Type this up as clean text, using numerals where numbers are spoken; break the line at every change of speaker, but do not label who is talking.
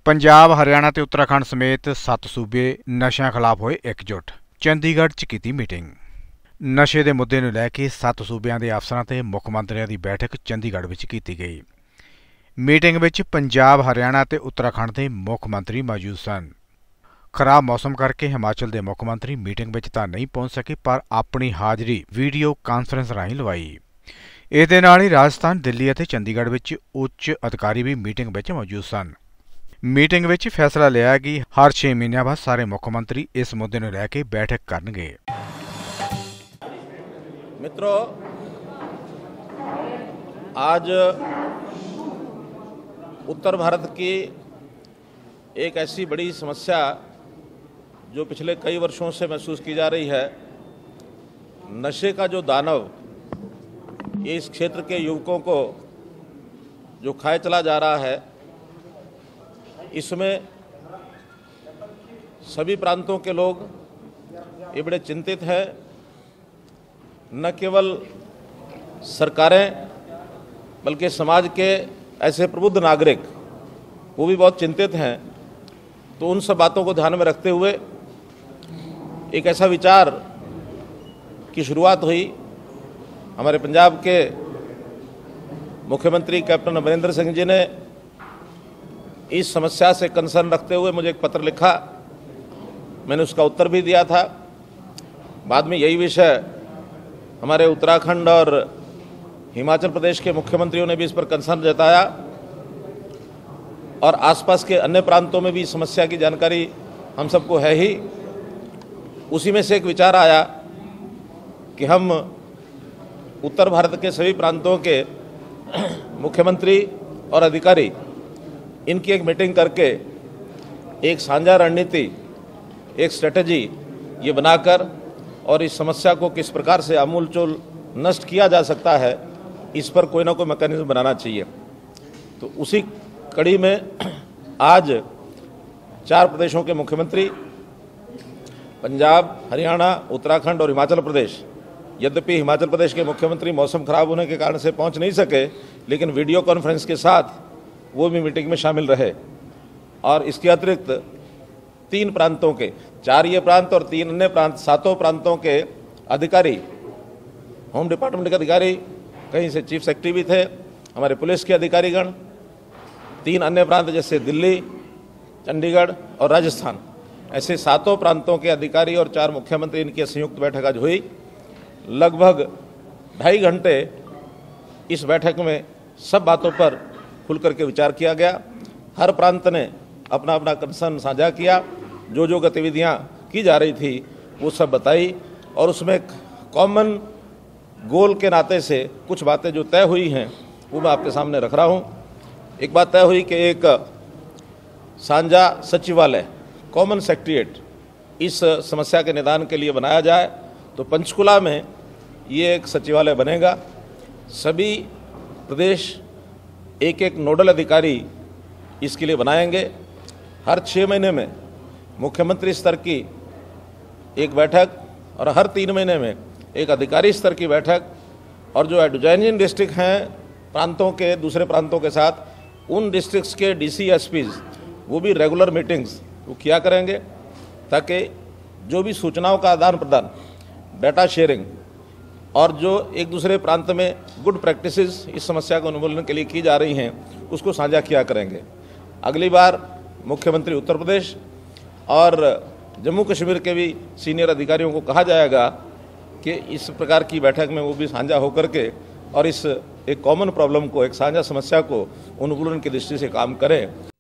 पंजाब हरियाणा ते उत्तराखंड समेत 7 सूबे नशਿਆਂ खिलाफ होए एकजुट। चंडीगढ़ च की मीटिंग। नशे के मुद्दे नूं लै के 7 सूबਿਆਂ ਦੇ अफसरां ते मुख मंत्रियों की बैठक चंडीगढ़ विच की गई। मीटिंग विच पंजाब हरियाणा ते उत्तराखंड के मुख मंत्री मौजूद सन। खराब मौसम करके हिमाचल के मुख मंत्री मीटिंग विच तां नहीं पहुंच सके, पर अपनी हाज़री वीडियो कानफ्रेंस राहीं लवाई। इस दे नाल ही राजस्थान, दिल्ली और चंडीगढ़ विच उच्च अधिकारी भी मीटिंग विच मौजूद सन। मीटिंग विच फैसला लिया कि हर 6 महीनों बाद सारे मुख मंत्री इस मुद्दे नूं लैके बैठक करनगे।
मित्रों, आज उत्तर भारत की एक ऐसी बड़ी समस्या जो पिछले कई वर्षों से महसूस की जा रही है, नशे का जो दानव ये इस क्षेत्र के युवकों को जो खाए चला जा रहा है, इसमें सभी प्रांतों के लोग ये बड़े चिंतित हैं। न केवल सरकारें बल्कि समाज के ऐसे प्रबुद्ध नागरिक वो भी बहुत चिंतित हैं। तो उन सब बातों को ध्यान में रखते हुए एक ऐसा विचार की शुरुआत हुई। हमारे पंजाब के मुख्यमंत्री कैप्टन अमरिंदर सिंह जी ने इस समस्या से कंसर्न रखते हुए मुझे एक पत्र लिखा। मैंने उसका उत्तर भी दिया था। बाद में यही विषय हमारे उत्तराखंड और हिमाचल प्रदेश के मुख्यमंत्रियों ने भी इस पर कंसर्न जताया, और आसपास के अन्य प्रांतों में भी समस्या की जानकारी हम सबको है ही। उसी में से एक विचार आया कि हम उत्तर भारत के सभी प्रांतों के मुख्यमंत्री और अधिकारी इनकी एक मीटिंग करके एक साझा रणनीति, एक स्ट्रेटजी ये बनाकर और इस समस्या को किस प्रकार से आमूलचूल नष्ट किया जा सकता है, इस पर कोई ना कोई मैकेनिज्म बनाना चाहिए। तो उसी कड़ी में आज 4 प्रदेशों के मुख्यमंत्री, पंजाब, हरियाणा, उत्तराखंड और हिमाचल प्रदेश, यद्यपि हिमाचल प्रदेश के मुख्यमंत्री मौसम खराब होने के कारण से पहुंच नहीं सके, लेकिन वीडियो कॉन्फ्रेंस के साथ वो भी मीटिंग में शामिल रहे। और इसके अतिरिक्त 3 प्रांतों के, 4 ये प्रांत और 3 अन्य प्रांत, 7 प्रांतों के अधिकारी, होम डिपार्टमेंट के अधिकारी, कहीं से चीफ सेक्रेटरी भी थे, हमारे पुलिस के अधिकारीगण, 3 अन्य प्रांत जैसे दिल्ली, चंडीगढ़ और राजस्थान, ऐसे 7 प्रांतों के अधिकारी और 4 मुख्यमंत्री, इनकी संयुक्त बैठक आज हुई। लगभग 2.5 घंटे इस बैठक में सब बातों पर खुल करके विचार किया गया। हर प्रांत ने अपना अपना कंसर्न साझा किया। जो जो गतिविधियां की जा रही थी वो सब बताई, और उसमें कॉमन गोल के नाते से कुछ बातें जो तय हुई हैं वो मैं आपके सामने रख रहा हूँ। एक बात तय हुई कि एक साझा सचिवालय, कॉमन सेक्रेटेरिएट इस समस्या के निदान के लिए बनाया जाए। तो पंचकुला में ये एक सचिवालय बनेगा। सभी प्रदेश एक एक नोडल अधिकारी इसके लिए बनाएंगे। हर 6 महीने में मुख्यमंत्री स्तर की एक बैठक और हर 3 महीने में एक अधिकारी स्तर की बैठक, और जो एडजॉइनिंग डिस्ट्रिक्ट हैं प्रांतों के, दूसरे प्रांतों के साथ, उन डिस्ट्रिक्ट्स के डीसी, एसपीज वो भी रेगुलर मीटिंग्स वो किया करेंगे, ताकि जो भी सूचनाओं का आदान प्रदान, डाटा शेयरिंग और जो एक दूसरे प्रांत में गुड प्रैक्टिसेस इस समस्या को उन्मूलन के लिए की जा रही हैं उसको साझा किया करेंगे। अगली बार मुख्यमंत्री उत्तर प्रदेश और जम्मू कश्मीर के भी सीनियर अधिकारियों को कहा जाएगा कि इस प्रकार की बैठक में वो भी साझा होकर के और इस एक कॉमन प्रॉब्लम को, एक साझा समस्या को उन्मूलन की दृष्टि से काम करें।